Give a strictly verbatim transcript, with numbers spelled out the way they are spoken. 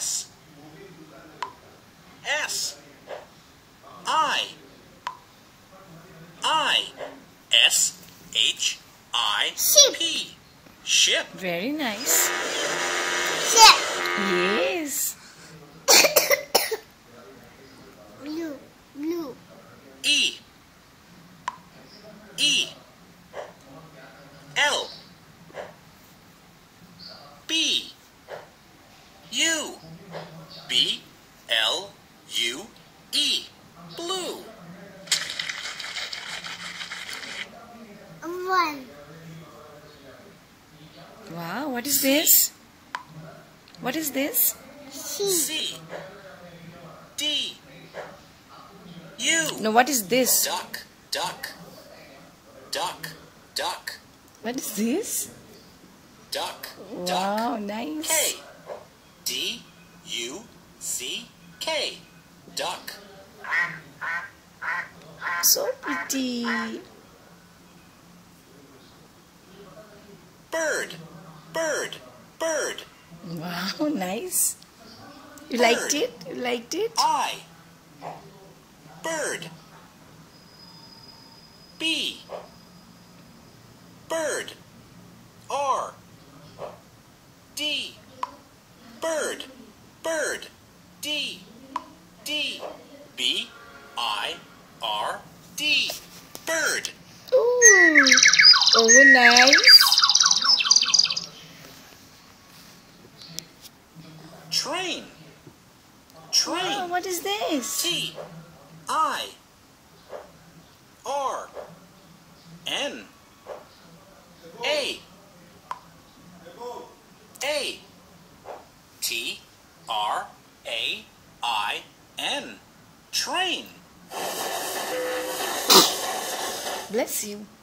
S. S. I. I. S. H. I. P. Ship. Very nice. Ship. Yes. Blue. Blue. E. E. L. B. U. B. L. U. E. Blue. One. Wow, what is this? What is this? C. C. D. U. No, what is this? Duck. Duck. Duck. Duck. What is this? Duck. Duck. Wow, nice. K. D. U. C. K. Duck. So pretty. Bird. Bird. Bird. Wow, nice. You liked it? You liked it? I. Bird. B. Bird. R. D. Bird. Bird. D. D. B. I. R. D. Bird. Ooh. Oh, nice. Train. Train. Wow, what is this? T. I. R. N. A. A. T. R. A. I. N. Train. Bless you.